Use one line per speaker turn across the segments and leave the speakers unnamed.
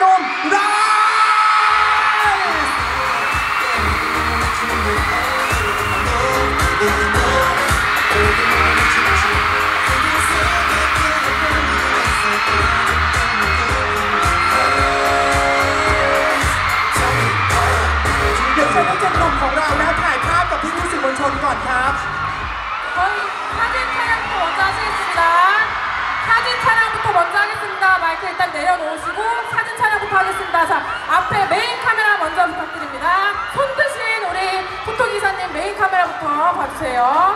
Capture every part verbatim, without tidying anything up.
หนุ่มไรเดี๋ยวเชิญทั้งเจ็ดหนุ่มของเราแล้วถ่ายภาพกับพี่ผู้สื่อมวลชนก่อนครับ
사진 촬영부터 먼저 하겠습니다. 마이크 일단 내려놓으시고 사진 촬영부터 하겠습니다. 자, 앞에 메인 카메라 먼저 부탁드립니다. 손 드신 우리 포토기사님 메인 카메라부터 봐주세요.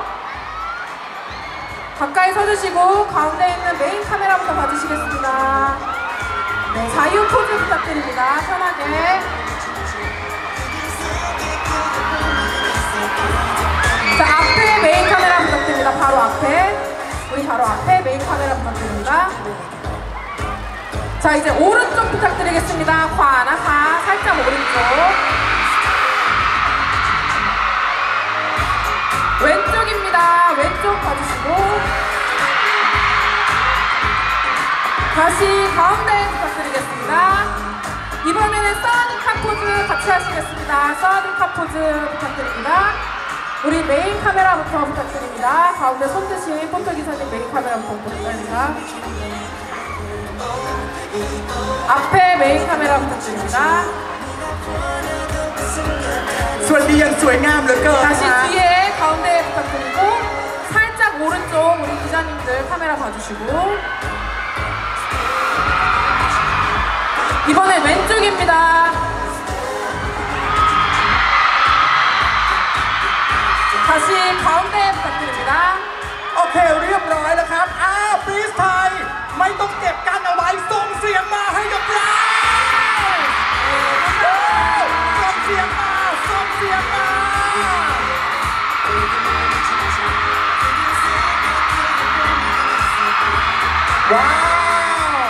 가까이 서주시고 가운데 있는 메인 카메라부터 봐주시겠습니다. 네, 자유 포즈 부탁드립니다. 편하게. 자, 앞에 메인 카메라 부탁드립니다. 바로 앞에. 우리 바로 앞에 메인 카메라 부탁드립니다. 자, 이제 오른쪽 부탁드리겠습니다. 과나가 살짝 오른쪽. 왼쪽입니다. 왼쪽 봐주시고. 다시 가운데 부탁드리겠습니다. 이번에는 서든카 포즈 같이 하시겠습니다. 서든카 포즈 부탁드립니다. 우리 메인 카메라부터 부탁드립니다. 가운데 손 드신 포토기사님 메인 카메라부터 부탁드립니다. 앞에 메인 카메라 부탁드립니다. 다시 뒤에 가운데 부탁드리고 살짝 오른쪽 우리 기자님들 카메라 봐주시고 이번엔 왼쪽입니다. 다시 가운데 부탁드립니다.
โอเคเรียบร้อยแล้วครับอ้าวฟรีสไทยไม่ต้องเก็บกันเอาไว้ส่งเสียงมาให้กับเราส่งเสียงมาส่งเสียงมาว้าว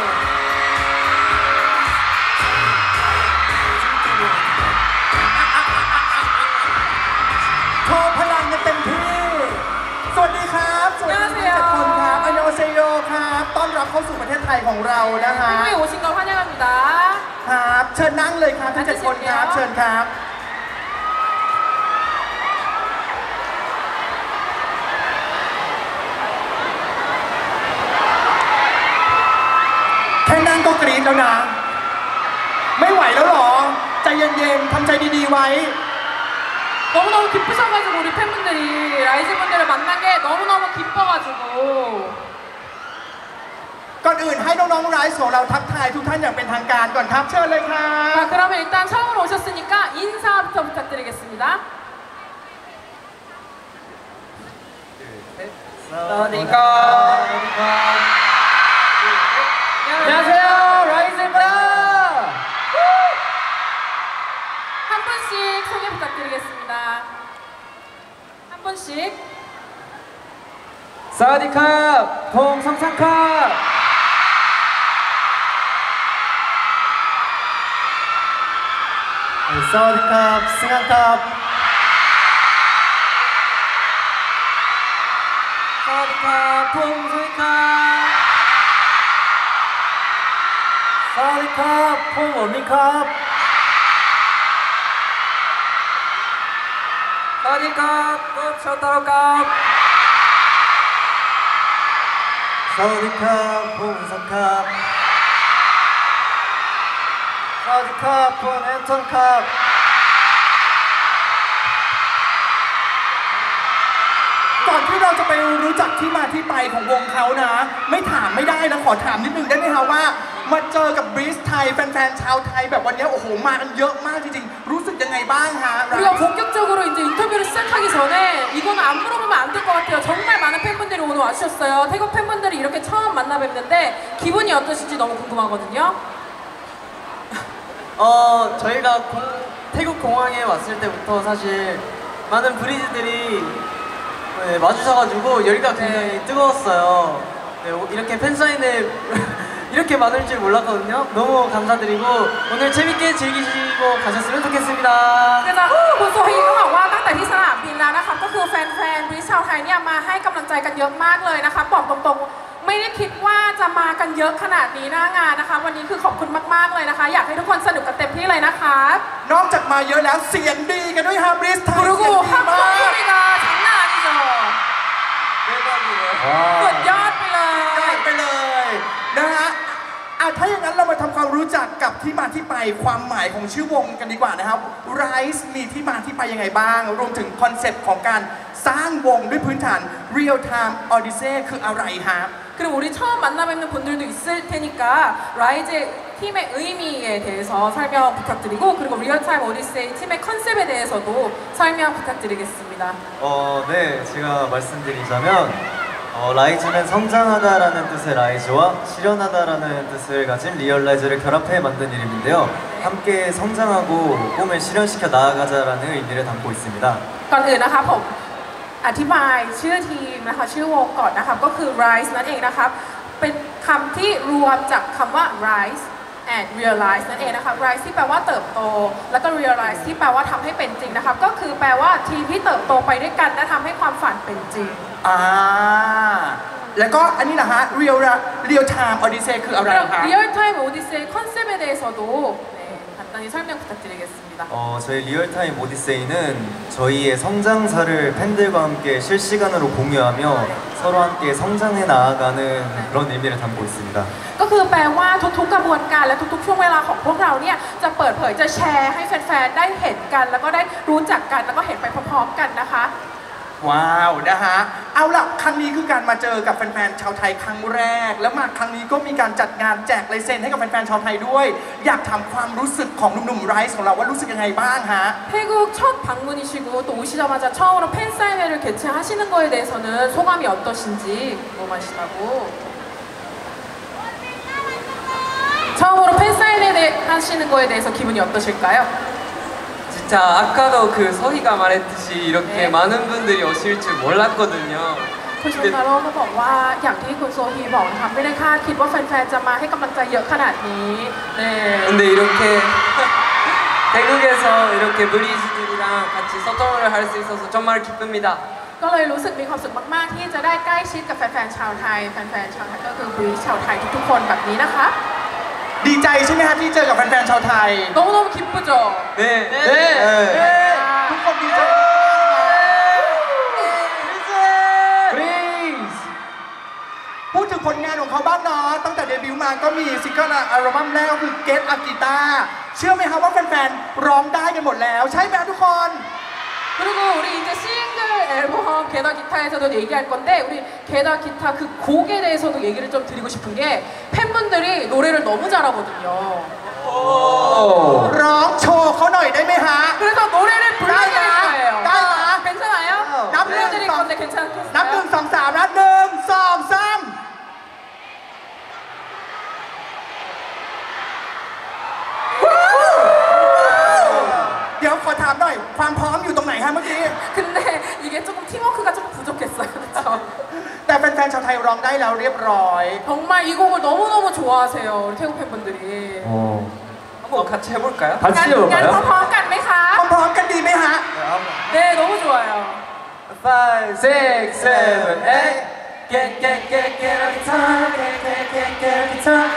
โชว์พลังกันเต็มที่สวัสดีครับสวัสดีทุกคนครับอันยองเซโยครับต้อนรับเข้าสู่ประเทศไทยของเรานะฮะ
한국에 오신 걸 환영합니다.
ครับเชิญนั่งเลยครับทั้งเจ็ดคนครับเชิญครับแค่นั่งก็กรี๊ดแล้วนะไม่ไหวแล้วหรอใจเย็นๆทำใจดีๆไว้
너무너무 기쁘셔가지고 우리 팬분들이 라이즈분들을 만난 게 너무너무 기뻐가지고
ก่อนอื่นให้น้องๆไลฟ์ของเราทักทายทุกท่านอย่างเป็นทางการก่อนครับเชิญเลยครับ
자, 그러면 일단 처음으로 오셨으니까 인사부터 부탁드리겠습니다.
사와디캅
안녕하세요, 라이즈입니다. 한 분씩 소개 부탁드리겠습니다. 한 분씩.
사와디캅, 동성상캅.
사와디캅, 승한캅.
사와디캅, 퐁소이캅. 사와디캅, 퐁원미캅. 사와디캅, 톱쇼타로캅. 사와디캅, 퐁은선캅. 사와디캅, 퐁엔턴캅.
ก่อนที่เราจะไปรู้จักที่มาที่ไปของวงเขานะไม่ถามไม่ได้นะขอถามนิดนึงได้ไหมคะว่ามาเจอกับบริสไทยแฟนๆชาวไทยแบบวันนี้โอ้โหมากันเยอะมากจริงๆรู้สึกยังไงบ้างฮะ
우리가 본격적으로 이제 인터뷰를 시작하기 전에 이거는 안 물어보면 안 될 것 같아요. 정말 많은 팬분들이 오늘 와주셨어요. 태국 팬분들이 이렇게 처음 만나 뵙는데 기분이 어떠신지 너무 궁금하거든요.
어, 저희가 공, 태국 공항에 왔을 때부터 사실 많은 브리즈들이 네, 와주셔가지고 열기가 굉장히
네.
뜨거웠어요. 네, 이렇게 팬사인회 이렇게 많을 줄 몰랐거든요. 너무 감사드리고 오늘 재밌게 즐기시고 가셨으면 좋겠습니다.
ก็จะคุณโซฮีก็บอกว่าตั้งแต่ที่สนามบินแล้วนะครับก็คือแฟนๆบริษัทชาวไทยเนี่ยมาให้กำลังใจกันเยอะมากเลยนะครับบอกตรงๆไม่ได้คิดว่าจะมากันเยอะขนาดนี้หน้างานนะคะ วันนี้คือขอบคุณมากๆเลยนะคะ อยากให้ทุกคนสนุกกันเต็มที่เลยนะคะ
นอกจากมาเยอะแล้วเสียงดีกันด้วยฮะบริสไทย
그리고
เสียงดีมาก
한국 소리가 장난 아니죠. สุดยอดไปเลย
ยอดไปเลยนะฮะอ่ะถ้าอย่างนั้นเรามาทำความรู้จักกับที่มาที่ไปความหมายของชื่อวงกันดีกว่านะครับ Rise มีที่มาที่ไปยังไงบ้าง รวมถึงคอนเซ็ปต์ของการสร้างวงด้วยพื้นฐาน Real Time Odyssey คืออะไรฮะ
그리고 우리 처음 만나 뵙는 분들도 있을 테니까 라이즈 팀의 의미에 대해서 설명 부탁드리고 그리고 리얼타임 오디세이 팀의 컨셉에 대해서도 설명 부탁드리겠습니다.
어, 네, 제가 말씀드리자면 어, 라이즈는 성장하다라는 뜻의 라이즈와 실현하다라는 뜻을 가진 리얼라이즈를 결합해 만든 이름인데요. 함께 성장하고 꿈을 실현시켜 나아가자라는 의미를 담고 있습니다.
ก่อนอื่นนะคะผมอธิบายชื่อทีมนะคะชื่อวงก่อนนะครับก็คือ Rise นั่นเองนะครับเป็นคำที่รวมจากคำว่า Rise and Realize นั่นเองนะคะ Rise ที่แปลว่าเติบโตแล้วก็ Realize ที่แปลว่าทำให้เป็นจริงนะครับก็คือแปลว่าทีมที่เติบโตไปด้วยกันและทำให้ความฝันเป็นจริง
อ่าแล้วก็อันนี้นะฮะ Real Real Time Odyssey คืออะไร
그럼
ครับ
리얼타임 오디세이 컨셉에 대해서도 네, 간단히 설명 부탁드리겠습니다.
어, 저희 리얼타임 오디세이는 저희의 성장사를 팬들과 함께 실시간으로 공유하며 서로 함께 성장해 나아가는 그런 의미를 담고 있습니다.
ก็คือแปลว่าทุกๆกระบวนการและทุกๆช่วงเวลาของพวกเราเนี่ยจะเปิดเผยจะแชร์ให้แฟนๆได้เห็นกัน แล้วก็ได้รู้จักกันแล้วก็เห็นไปพร้อมๆกันนะคะ
ว้าวนะฮะเอาล่ะครั้งนี้คือการมาเจอกับแฟนๆชาวไทยครั้งแรก แล้วมาครั้งนี้ก็มีการจัดงานแจกลายเซ็นให้กับแฟนๆชาวไทยด้วย อยากถามความรู้สึกของหนุ่มๆไรซ์ของเราว่ารู้สึกยังไงบ้างฮะ
태국 첫 방문이시고 또 오시자마자 처음으로 팬사인회를 개최하시는 거에 대해서는 소감이 어떠신지 궁금하시다고. 처음으로 팬사인회 하시는 거에 대해서 기분이 어떠실까요?
진짜 아까도 그 서희가 말했듯이 이렇게
네.
많은 분들이 오실 줄 몰랐거든요.
คุณชนทาโร่ก็บอกว่าอย่างที่คุณโซฮีบอกนะคะไม่ได้คาดคิดว่าแฟนๆจะมาให้กำลังใจเยอะขนาดนี้เน่
근데 이렇게 태국에서 이렇게 브리즈들이랑 같이 소통을 할 수 있어서 정말 기쁩니다.
ก็เลยรู้สึกมีความสุขมากๆที่จะได้ใกล้ชิดกับแฟนๆชาวไทยแฟนๆชาวไทยก็คือบรีชาวไทยทุกๆคนแบบนี้นะคะ
ดีใจใช่ไหมฮะที่เจอกับแฟนๆชาวไทย
너무너무 기쁘죠?
네.
네.
ทุกคนดีใจมากพูดถึงผลงานของเขาบ้างเนาะตั้งแต่เดบิวต์มาก็มีซิงเกิลอัลบั้มแรกก็คือ Get a Guitar เชื่อไหมครับว่าแฟนๆร้องได้กันหมดแล้ว ใช่ไหมครับทุกคน
그리고 우리 이제 싱글 앨범 게다 기타에서도 얘기할 건데 우리 게다 기타 그 곡에 대해서도 얘기를 좀 드리고 싶은 게 팬분들이 노래를 너무 잘하거든요.
ร้องโชว์เขาหน่อยได้ไหมฮะ
그래서 노래를 불러드릴
나이나,
거예요.
나이나.
괜찮아요?
남
불러드릴
네.
건데
นับหนึ่ง
괜찮겠어요?
สองสามนับหนึ่งสองสามเดี๋ยวขอถามหน่อย ความพร้อมอยู่ตรงไหนฮะเมื่อกี้
근데 이게 조금 팀워크가 조금 부족했어요. 그렇죠?
แต่แฟนๆชาวไทยร้องได้แล้วเรียบร้อย
정말 이 곡을 너무너무 좋아하세요. 우리 태국 팬분들이.
어,
한번 같이 해볼까요?
같이
간
해볼까요?
พร้อมๆกันไหมคะ
พร้อมๆกันดีไหมฮะ
네, 너무 좋아요.
five, six, seven, eight. Get, get, get, get a guitar. Get, get, get, get a guitar.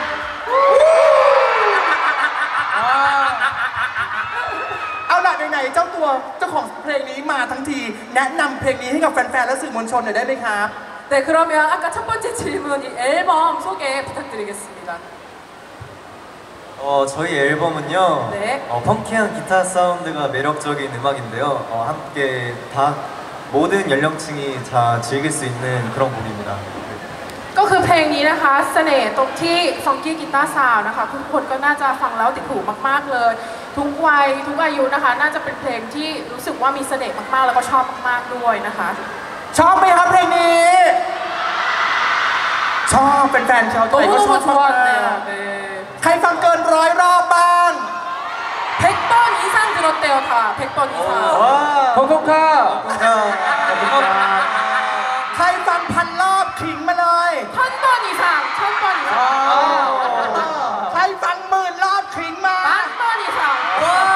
เอาล่ะไหนๆเจ้าตัวเจ้าของเพลงนี้มาทั้งที แนะนำเพลงนี้ให้กับแฟนๆและสื่อมวลชนหน่อยได้ไหมครับ
네, 그러면 아까 첫 번째 질문 이 앨범 소개 부탁드리겠습니다.
어, 저희 앨범은요,
네.
어, 펑키한 기타 사운드가 매력적인 음악인데요. 어, 함께 다 모든 연령층이 다 즐길 수 있는 그런 곡입니다.
ก็คือเพลงนี้นะคะเสน่ห์ตรงที่ Funky Guitar Sound นะคะทุกคนก็น่าจะฟังแล้วติดหูมากๆเลย ทุกวัยทุกอายุนะคะน่าจะเป็นเพลงที่รู้สึกว่ามีเสน่ห์มากๆแล้วก็ชอบมากๆด้วยนะคะ
ชอบไหมครับเพลงนี้ ชอบแฟนๆชาวไทยก็ชอบ
너무너무
มาก
좋았네요. 네.
ใครฟังเกินร้อยรอบบ้าง
백 번 이상 들었대요 다. 백 번 이상.
코코카.
ใครฟังพันรอบขิงมาเลย
천 번 이상. 천 번 이상.
ใครฟังหมื่นรอบขิงมา
만 번 이상.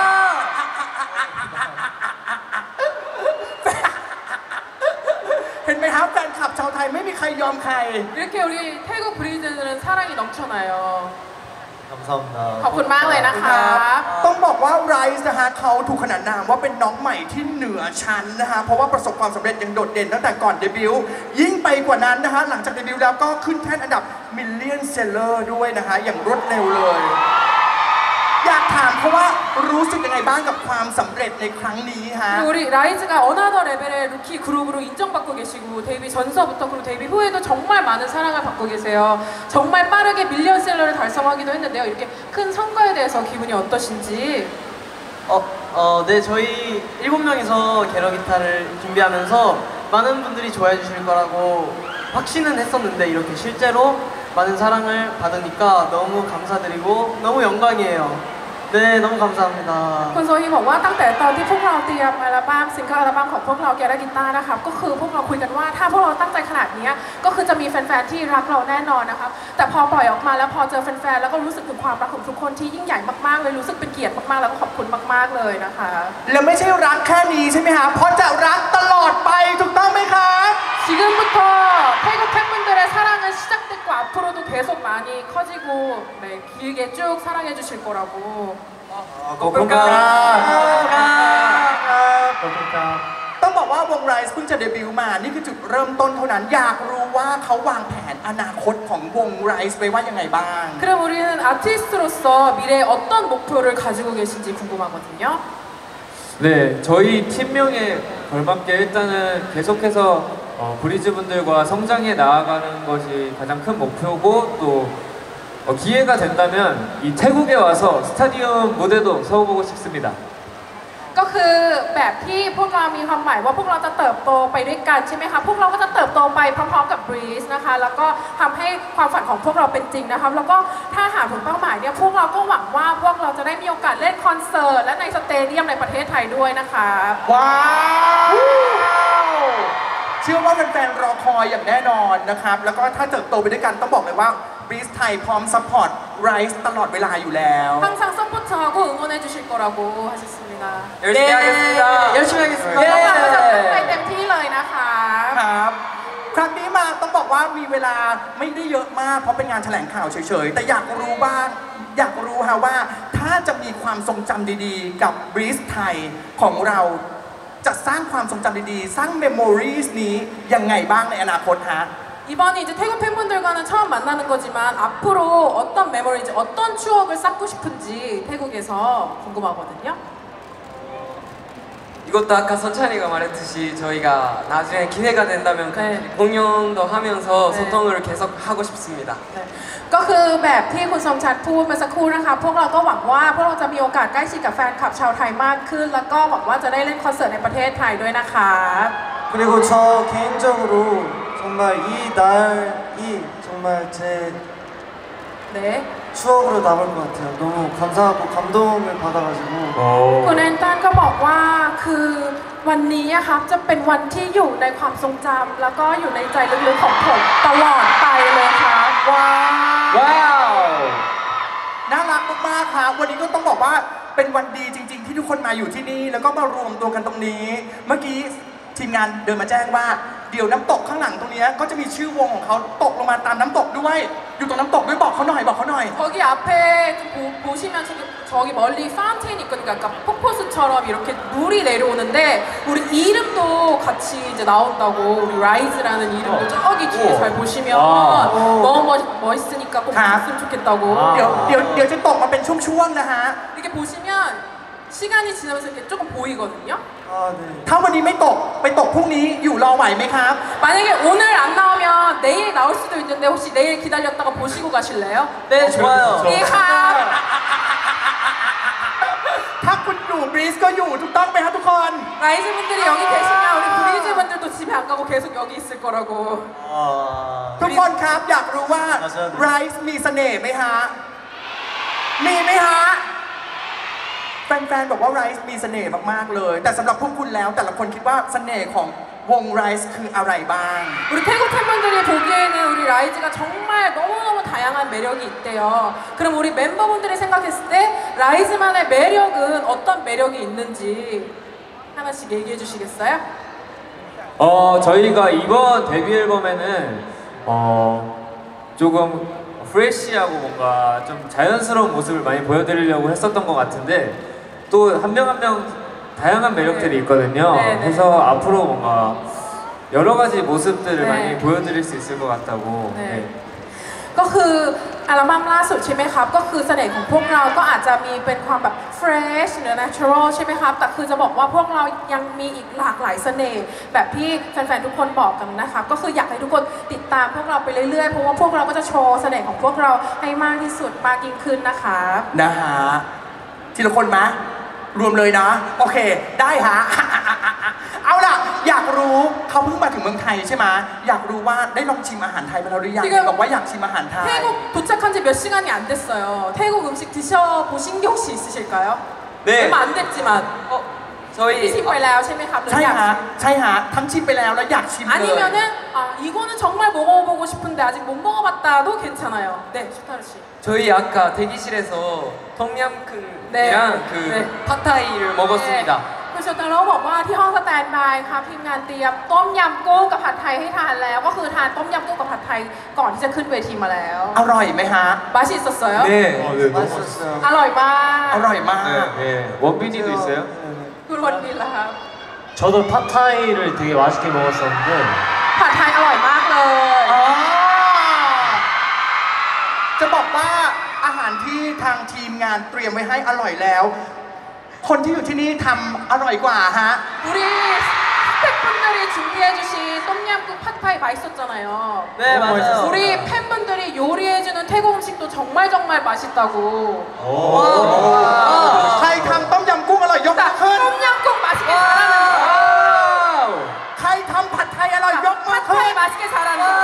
เห็ห็นไหมครับแฟนคลับชาวไทยไม่มีใครยอมใคร
이렇게 우리 태국 브리즈들은 사랑이 넘쳐나요.
감사합니다.
ขอบคุณมากเลยนะคะ
ต้องบอกว่าไรซ์นะฮะเขาถูกขนานนามว่าเป็นน้องใหม่ที่เหนือชั้นนะฮะเพราะว่าประสบความสำเร็จอย่างโดดเด่นตั้งแต่ก่อนเดบิวต์ยิ่งไปกว่านั้นนะฮะหลังจากเดบิวต์แล้วก็ขึ้นแท่นอันดับมิลเลียนเซลเลอร์ด้วยนะฮะอย่างรวดเร็วเลย อยากถามเขาว่ารู้สึกยังไงบ้างกับความสำเร็จในครั้งนี้ฮะ
그리고 우리 라이즈가 어나더 레벨의 루키 그룹으로 인정받고 계시고 데뷔 전서부터 그리고 데뷔 후에도 정말 많은 사랑을 받고 계세요. 정말 빠르게 밀리언셀러를 달성하기도 했는데요. 이렇게 큰 성과에 대해서 기분이 어떠신지?
어, 어, 네, 저희 일곱 명이서 게러 기타를 준비하면서 많은 분들이 좋아해 주실 거라고 확신은 했었는데 이렇게 실제로 많은 사랑을 받으니까 너무 감사드리고 너무 영광이에요. 네, 너무 감사합니다.
คุณโซฮีบอกว่าตั้งแต่ตอนที่พวกเราเตรียมอัลบั้มซิงเกิลอัลบั้มของพวกเราแกรากิต้านะครับก็คือพวกเราคุยกันว่าถ้าพวกเราตั้งใจขนาดนี้ก็คือจะมีแฟนๆที่รักเราแน่นอนนะครับแต่พอปล่อยออกมาแล้วพอเจอแฟนๆแล้วก็รู้สึกถึงความรักของทุกคนที่ยิ่งใหญ่มากๆเลยรู้สึกเป็นเกียรติมากๆแล้วก็ขอบคุณมากๆเลยนะคะ
แล้วไม่ใช่รักแค่นี้ใช่ไหมฮะเพราะจะรักตลอดไปถูกต้องไหมครับ
지금부터 태국 팬분들의 사랑은 시작됐고 앞으로도 계속 많이 커지고 네, 길게 쭉 사랑해 주실 거라고.
고맙습니다.
ต้องบอกว่าวงไรซ์เพิ่งจะเดบิวต์มานี่คือจุดเริ่มต้นเท่านั้นอยากรู้ว่าเขาวางแผนอนาคตของวงไรซ์ไว้ว่ายังไงบ้าง
그럼 우리는 아티스트로서 미래에 어떤 목표를 가지고 계신지 궁금하거든요.
네, 저희 팀명에 걸맞게 일단은 계속해서 어, 브리즈 분들과 성장해 나아가는 것이 가장 큰 목표고 또 어, 기회가 된다면 이 태국에 와서 스타디움 무대도 서보고 싶습니다.
ก็คือแบบที่พวกเรามีความหมายว่าพวกเราจะเติบโตไปด้วยกันใช่ไหมคะพวกเราก็จะเติบโตไปพร้อมๆกับ Breeze นะคะแล้วก็ทำให้ความฝันของพวกเราเป็นจริงนะคะแล้วก็ถ้าหากถึงเป้าหมายเนี่ยพวกเราก็หวังว่าพวกเราจะได้มีโอกาสเล่นคอนเสิร์ตและในสเตเดียมในประเทศไทยด้วยนะคะ
ว้าวเชื่อว่าแฟนๆรอคอยอย่างแน่นอนนะครับแล้วก็ถ้าเติบโตไปด้วยกันต้องบอกเลยว่าบริสไทยพร้อมซัพพอร์ตไรซ์ตลอดเวลาอยู่แล้ว
항상 서포트하고 응원해 주실 거라고 하셨습니다.
열심히 하겠습니다. 열심히 하겠습니다.
พวกเราก็จะตั้งใจเต็มที่เลยนะคะ
ครับครั้งนี้มาต้องบอกว่ามีเวลาไม่ได้เยอะมากเพราะเป็นงานแถลงข่าวเฉยๆแต่อยากรู้บ้างอยากรู้ฮะว่าถ้าจะมีความทรงจำดีๆกับบริสไทยของเราจะสร้างความทรงจำดีๆสร้างเมมโมรีสนี้ยังไงบ้างในอนาคตฮะ
이번에 이제 태국 팬분들과는 처음 만나는 거지만 앞으로 어떤 메모리인지 어떤 추억을 쌓고 싶은지 태국에서 궁금하거든요.
이것도 아까 서찬이가 말했듯이 저희가 나중에 기회가 된다면
네.
공연도 하면서
네.
소통을 계속 하고 싶습니다.
ก็คือแบบที่คุณทรงชัดพูดเมื่อสักครู่นะคะพวกเราก็หวังว่าพวกเราจะมีโอกาสใกล้ชิดกับแฟนคลับชาวไทยมากขึ้นแล้วก็หวังว่าจะได้เล่นคอนเสิร์ตในประเทศไทยด้วยนะคะ
그리고 저 개인적으로 정말 이 날이 정말 제
네.
추억으로 남을 것 같아요. 너무 감사하고 감동을 받아가지고.
คุณแอนตันก็บอกว่าคือวันนี้อะครับจะเป็นวันที่อยู่ในความทรงจำแล้วก็อยู่ในใจลึกๆของผมตลอดไปเลยครับว้าว
ว้าว
น่ารักมากๆครับวันนี้ก็ต้องบอกว่าเป็นวันดีจริง ๆ ที่ทุกคนมาอยู่ที่นี่แล้วก็มารวมตัวกันตรงนี้ เมื่อกี้ทีมงานเดินมาแจ้งว่าเดี๋ยวน้ำตกข้างหลังตรงนี้ก็จะมีชื่อวงของเขาตกลงมาตามน้ำตกด้วยอยู่ตรงน้ำตกด้วยบอกเขาหน่อยบอกเขาหน่อย
거기 앞에 좀 보, 보시면 지금 저기 멀리 파운테인이 있거든요. 아까 폭포수처럼 이렇게 물이 내려오는데 우리 이름도 같이 이제 나온다고 우리 라이즈라는 이름도 저기 뒤에 잘 보시면 너무 멋, 멋있으니까 꼭 봤으면 좋겠다고.
เดี๋ยวเดี๋ยวเดี๋ยวจะตกมาเป็นช่วงๆนะฮะ
이렇게 보시면 시간이 지나면서 이렇게 조금 보이거든요.
아 네.
ถ้าวันนี้ไม่ตกไปตกพรุ่งนี้อยู่รอไหวไหมครับ
만약에 오늘 안 나오면 내일 나올 수도 있는데 혹시 내일 기다렸다가 보시고 가실래요?
네, 좋아요.
이하.
ถ้าคุณอยู่บริสก็อยู่ถูกต้องไหมครับทุกคน
라이즈 분들이 여기 계시면 우리 브리즈 분들도 집에 안 가고 계속 여기 있을 거라고.
아.
ทุกคนครับอยากรู้ว่า
มาเชิญ
ไรซ์มีเสน่ห์ไหมฮะมีไหมฮะแฟนๆบอกว่าไรซ์มีเสน่ห์มากๆเลยแต่สำหรับพวกคุณแล้วแต่ละคนคิดว่าเสน่ห์ของวงไรซ์คืออะไรบ้าง
우리 태국 팬분들이 보기에는 우리 라이즈가 정말 너무너무 다양한 매력이 있대요. 그럼 우리 멤버분들이 생각했을 때 라이즈만의 매력은 어떤 매력이 있는지 하나씩 얘기해 주시겠어요?
어, 저희가 이번 데뷔 앨범에는 어, 조금 프레시하고 뭔가 좀 자연스러운 모습을 많이 보여드리려고 했었던 것 같은데 또 한 명 한 명 다양한 매력들이 있거든요.
네, 네.
그래서 앞으로 뭔가 여러 가지 모습들을
네.
많이 보여드릴 수 있을 것 같다고.
네.
네.
ก็คืออัลบั้มล่าสุดใช่ไหมครับก็คือเสน่ห์ของพวกเราก็อาจจะมีเป็นความแบบ fresh หรือ natural ใช่ไหมครับแต่คือจะบอกว่าพวกเรายังมีอีกหลากหลายเสน่ห์แบบที่แฟนๆทุกคนบอกกันนะครับก็คืออยากให้ทุกคนติดตามพวกเราไปเรื่อยๆเพราะว่าพวกเราก็จะโชว์เสน่ห์ของพวกเราให้มากที่สุดมากยิ่งขึ้นนะครับ
นะฮะทีละคนมะรวมเลยนะ โอเค ได้ฮะ เอาล่ะ อยากรู้เขาเพิ่งมาถึงเมืองไทยใช่ไหมอยากรู้ว่าได้ลองชิมอาหารไทยไปแล้วหรือยัง
จริงๆ
บอกว่าอยากชิมอาหารไทย
태국 도착한 지 몇 시간이 안 됐어요. 태국 음식 드셔보신 게 혹시 있으실까요?
네.
얼마 안 됐지만
어, 저희
ชิมไปแล้วใช่ไหมครับหรือ
ใช่
อยาก
ฮะใช่ฮะทั้งชิมไปแล้วแล้วอยากชิมเลย
아니면은 아 이거는 정말 먹어보고 싶은데 아직 못 먹어봤다도 괜찮아요. 네, 슈타르 씨.
저희 아까 대기실에서 톰얌큰이랑
네.
그
네.
팟타이를 먹었습니다.
คุณเชอร์ตาโร่บอกว่าที่ห้องสแตนด์บายครับทีมงานเตรียมต้มยำกุ้งกับผัดไทยให้ทานแล้ว ก็คือทานต้มยำกุ้งกับผัดไทยก่อนที่จะขึ้นเวทีมาแล้ว
อร่อยไหมฮะ
맛이 있었어요?
네.
어, 네, 너무 맛있어요.
อร่อยมาก
อร่อยมาก
네, 네. 원빈이도 있어요?
คุณวันบินล่ะครับ
저도 팟타이를 되게 맛있게 먹었었는데
ผัดไทยอร่อยมากเลย
อ๋อจะบอกว่าอาหารที่ทางทีมงานเตรียมไว้ให้อร่อยแล้ว คนที่อยู่ที่นี่ทำอร่อยกว่าฮะ
우리 스태프분들이 준비해주신 똠얌꿍 팟타이 맛있었잖아요.
네, 맞아요.
우리 팬분들이 요리해주는 태국 음식도 정말 정말 맛있다고.
ใครทำต้มยำกุ้งอร่อยยกมื
자,
อขึ้น
똠얌꿍 맛있게 잘하는 거.
ใครทำผัดไทยอร่อยยกมือขึ้น
팟타이 맛있게 잘하는 거.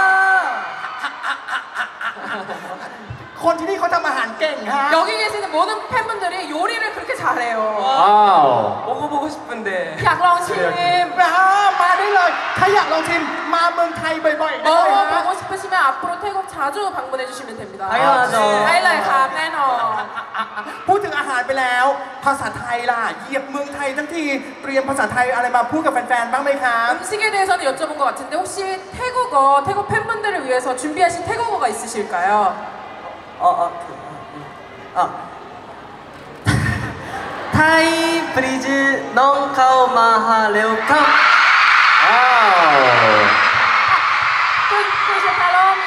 คนที่นี่เขาทำอาหารเก่งฮะ
여기 계시는 모든 팬분들이 요리를 그렇게 잘해요.
와우.
먹어보고 싶은데.
약랑 심
นะมาได้เลย ถ้าอยากลองชิมมาเมืองไทยบ่อยๆได้เลยฮะ
먹어보고 싶으시면 앞으로 태국 자주 방문해 주시면 됩니다.
당연하죠.
하이라이 컵 내놔.
พูดถึงอาหารไปแล้ว ภาษาไทยล่ะเหยียบเมืองไทยทั้งทีเตรียมภาษาไทยอะไรมาพูดกับแฟนๆบ้างไหมครับ
음식에 대해서는 여쭤본 것 같은데 혹시 태국어, 태국 팬분들을 위해서 준비하신 태국어가 있으실까요?
어, 아, 그, 아, 아. 타이 브리즈 넝카오 마하 레오카.
와우.
그 발음이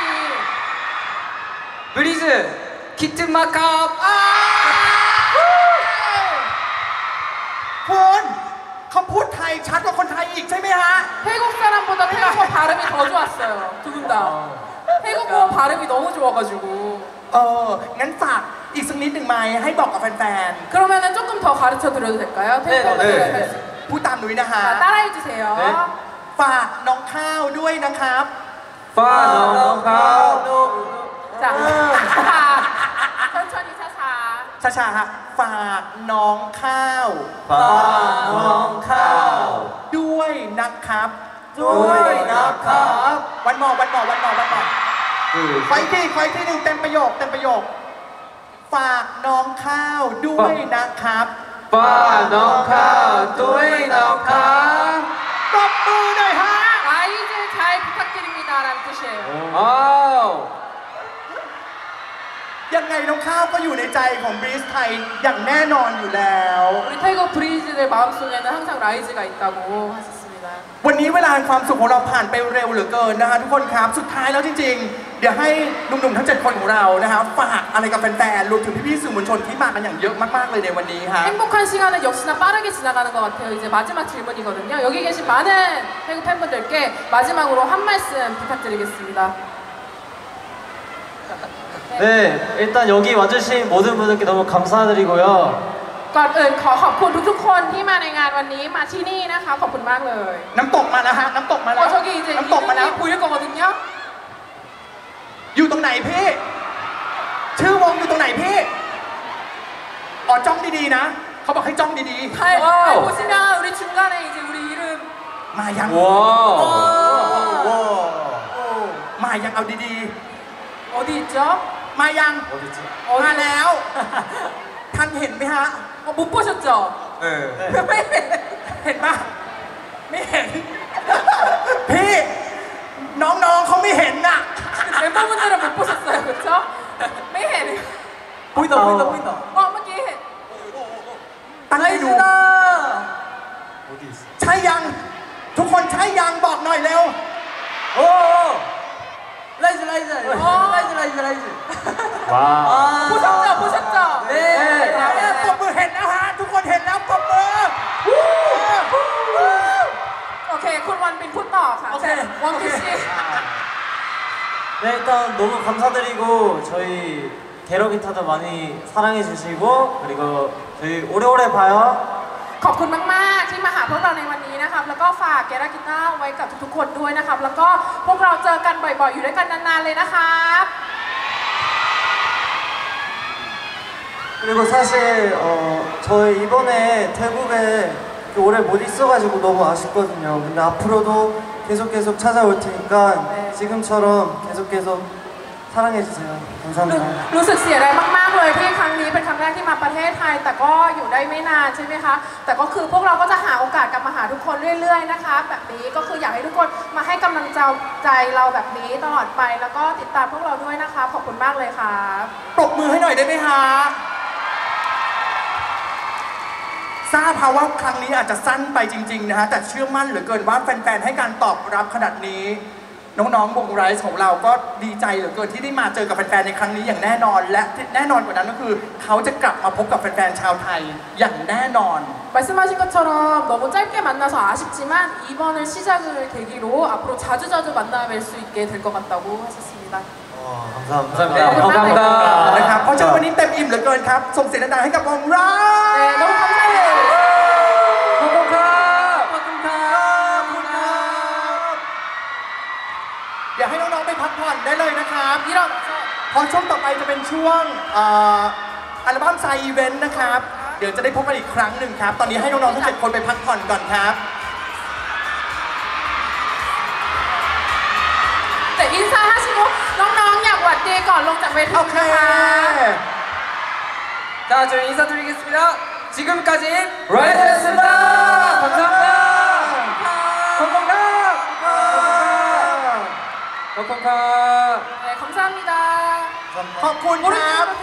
브리즈 키트 마카오.
คุณเขาพูดไทยชัดกว่าคนไทยอีกใช่ไหมฮะ
태국 사람보다 태국어 발음이 더 좋았어요. 두 분 다. 태국어 발음이 너무 좋아가지고.
เออ งั้นฝากอีกสักนิดหนึ่งไหมให้บอกกับแฟน
그러면은 조금 더 가르쳐 드려도 될까요? 태국
네,
팬분들.
네.
ๆ พูดตามนุ้ยนะฮะ
자, 따라해 주세요.
ฝากน้องข้าวด้วยนะครับ
파노카오.
자, 천천히 차차.
ช้าๆฮะฝากน้องข้าว
파노카오
ด้วยนะครับ
ด้วยนะครับ
วันหมอวันหมอวันหมอวันหมอไฟที่ไฟที่หนึ่งเต็มประโยคเต็มประโยค ฝากน้องข้าวด้วยนะครับ
파노카오. 또이노카.
ปรบมือหน่อยฮะ
라이즈 잘 부탁드립니다라는 뜻이에요.
와우.
ยังไงน้องข้าวก็อยู่ในใจของบริสไทยอย่างแน่นอนอยู่แล้ว
우리 태국 브리즈들 마음속에는 항상 라이즈가 있다고 하셨습니다.
วันนี้เวลาแห่งความสุขของเราผ่านไปเร็วเหลือเกินนะคะทุกคนครับสุดท้ายแล้วจริงๆ เดี๋ยวให้หนุ่มๆทั้งเจ็ดคนของเรานะคะฝากอะไรกับแฟนๆรวมถึงพี่ๆสื่อมวลชนที่มากันอย่างเยอะมากๆเลยในวันนี้ครับ
행복한 시간은 역시나 빠르게 지나가는 것 같아요. 이제 마지막 질문이거든요. 여기 계신 많은 태국 팬분들께 마지막으로 한 말씀 부탁드리겠습니다.
네, 일단 여기 와주신 모든 분들께 너무 감사드리고요.
ก่อนอื่นขอขอบคุณทุกๆคนที่มาในงานวันนี้มาที่นี่นะคะขอบคุณมากเลย
น้ำตกมาแล้วฮะน้ำตกมาแล้ว
어 저기 이제
น้ำตกมาแล้ว
이름이 보일 거거든요.
อยู่ตรงไหนพี่ชื่อวงอยู่ตรงไหนพี่อ๋อจ้องดีๆนะเขาบอกให้จ้องดี
잘, 잘 보시면 우리 중간에 이제 우리 이름
ๆ มายัง
와우.
มายังเอาดี
어디 있죠?
ๆ มายัง
어디지?
มาแล้วท่านเห็นไหมฮะ
어, 못 보셨죠?
네.
เห็นปะไม่เห็นพี่น้องๆเขาไม่เห็นน่ะ
멤버분들은 못 보셨어요, 그렇죠? ไม่เห็น
보인다 보인다 보인다.
อ๋อเมื่อกี้เห็น
ตั้งใจดู
라이즈다.
어디 있어?
ใช่ยัง ทุกคนใช่ยังบอกหน่อยเร็ว
오. 라이즈 라이즈. 라이즈 라이즈 라이즈.
와.
아.
보셨죠, 보셨죠?
네.
เออปรบมือเห็นแล้วฮะทุกคนเห็นแล้วปรบมือ
โอเค คุณวันบินพูดต่อค่ะ
โอเค
วังคิชิ
네, 일단 너무 감사드리고 저희 게러기타도 많이 사랑해 주시고 그리고 저희 오래오래 봐요.
ขอบคุณมาก ๆ ที่มาหาพวกเราในวันนี้นะครับ แล้วก็ฝากเกรากิต้าไว้กับทุก ๆ คนด้วยนะครับ แล้วก็พวกเราเจอกันบ่อย ๆ อยู่ด้วยกันนาน ๆ เลยนะครับ
그리고 사실 어, 저희 이번에 태국에 오래 못 있어가지고 너무 아쉽거든요. 근데 앞으로도 계속 계속 찾아올 테니까
네.
지금처럼 계속 계속 사랑해주세요.
รู้
감사합니다.
รู้สึกเสียดายมาก ๆ เลยที่ครั้งนี้เป็นครั้งแรกที่มาประเทศไทย แต่ก็อยู่ได้ไม่นานใช่ไหมคะ แต่ก็คือพวกเราก็จะหาโอกาสกลับมาหาทุกคนเรื่อย ๆ นะคะ แบบนี้ก็คืออยากให้ทุกคนมาให้กำลังใจเราแบบนี้ตลอดไป แล้วก็ติดตามพวกเราด้วยนะคะ ขอบคุณมากเลยครับ
ปรบมือให้หน่อยได้ไหมฮะทราบค่ะว่าครั้งนี้อาจจะสั้นไปจริง ๆ นะฮะ แต่เชื่อมั่นเหลือเกินว่าแฟน ๆ ให้การตอบรับขนาดนี้ น้อง ๆ วงไรซ์ของเราก็ดีใจเหลือเกินที่ได้มาเจอกับแฟน ๆ ในครั้งนี้อย่างแน่นอน และที่แน่นอนกว่านั้นก็คือเขาจะกลับมาพบกับแฟน ๆ ชาวไทยอย่างแน่นอน
말씀하신 것처럼 너무 짧게 만나서 아쉽지만 이번을 시작을 계기로 앞으로 자주자주 만나 뵐 수 있게 될 것 같다고 하셨습니다.
어, 감사합니다.
감사합니다.
네,
감사합니다.
นะครับเพราะฉะนั้นวันนี้เต็มอิ่มเหลือเกินครับ ส่งเสียงดังๆให้กับวงไรซ์
네, 너무 감사해요.
고고카.
อยากให้น้อง ๆ ไปพักผ่อนได้เลยนะครับ
이런
เพราะช่วงต่อไปจะเป็นช่วงเอ่ออัลบั้มไซอีเวนต์นะครับ เดี๋ยวจะได้พบกันอีกครั้งหนึ่งครับ ตอนนี้ให้น้องๆทั้งเจ็ดคนไปพักผ่อนก่อนครับ
네, 인사하시고น้องๆอยากหวัดดีก่อนลงจากเวที
โอเค
นะคะ
자, 저희 인사드리겠습니다. 지금까지
라이트였습니다. 감사합니다. 건강가. 건강가.
네, 감사합니다.
ขอบคุณครับ